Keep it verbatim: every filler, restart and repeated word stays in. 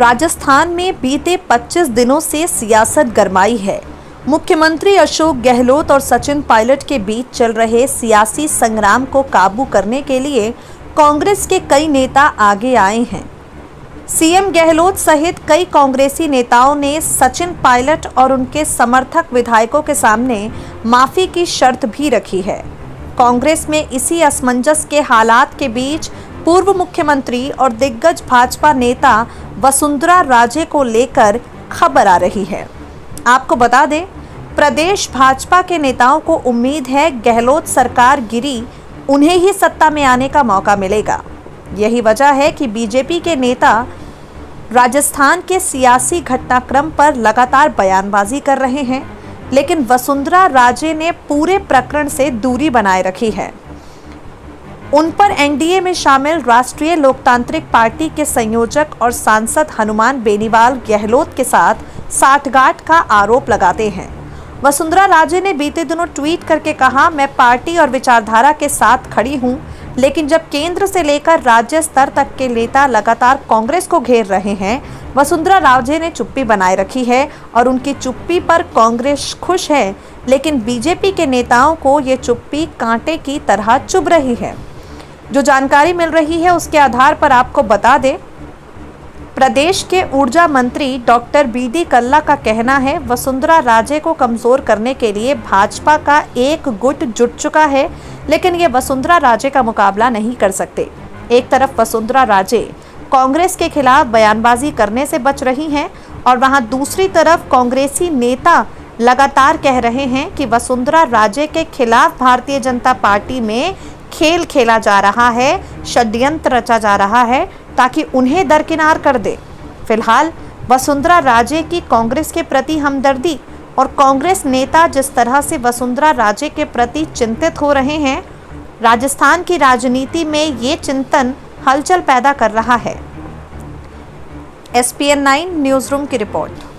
राजस्थान में बीते पच्चीस दिनों से सियासत गरमाई है। मुख्यमंत्री अशोक गहलोत और सचिन पायलट के बीच चल रहे सियासी संग्राम को काबू करने के लिए कांग्रेस के कई नेता आगे आए हैं। सीएम गहलोत सहित कई कांग्रेसी नेताओं ने सचिन पायलट और उनके समर्थक विधायकों के सामने माफी की शर्त भी रखी है। कांग्रेस में इसी असमंजस के हालात के बीच पूर्व मुख्यमंत्री और दिग्गज भाजपा नेता वसुंधरा राजे को लेकर खबर आ रही है। आपको बता दें, प्रदेश भाजपा के नेताओं को उम्मीद है गहलोत सरकार गिरी उन्हें ही सत्ता में आने का मौका मिलेगा। यही वजह है कि बीजेपी के नेता राजस्थान के सियासी घटनाक्रम पर लगातार बयानबाजी कर रहे हैं, लेकिन वसुंधरा राजे ने पूरे प्रकरण से दूरी बनाए रखी है। उन पर एनडीए में शामिल राष्ट्रीय लोकतांत्रिक पार्टी के संयोजक और सांसद हनुमान बेनीवाल गहलोत के साथ साठगांठ का आरोप लगाते हैं। वसुंधरा राजे ने बीते दिनों ट्वीट करके कहा, मैं पार्टी और विचारधारा के साथ खड़ी हूं, लेकिन जब केंद्र से लेकर राज्य स्तर तक के नेता लगातार कांग्रेस को घेर रहे हैं, वसुंधरा राजे ने चुप्पी बनाए रखी है और उनकी चुप्पी पर कांग्रेस खुश है, लेकिन बीजेपी के नेताओं को ये चुप्पी कांटे की तरह चुभ रही है। जो जानकारी मिल रही है उसके आधार पर आपको बता दें, प्रदेश के ऊर्जा मंत्री डॉक्टर बी डी कल्ला का कहना है, वसुंधरा राजे को कमजोर करने के लिए भाजपा का एक गुट जुट चुका है, लेकिन ये वसुंधरा राजे का मुकाबला नहीं कर सकते। एक तरफ वसुंधरा राजे कांग्रेस के खिलाफ बयानबाजी करने से बच रही हैं और वहां दूसरी तरफ कांग्रेसी नेता लगातार कह रहे हैं कि वसुंधरा राजे के खिलाफ भारतीय जनता पार्टी में खेल खेला जा रहा है, षड्यंत्र रचा जा रहा है ताकि उन्हें दरकिनार कर दे। फिलहाल वसुंधरा राजे की कांग्रेस के प्रति हमदर्दी और कांग्रेस नेता जिस तरह से वसुंधरा राजे के प्रति चिंतित हो रहे हैं, राजस्थान की राजनीति में ये चिंतन हलचल पैदा कर रहा है। S P N nine news room की रिपोर्ट।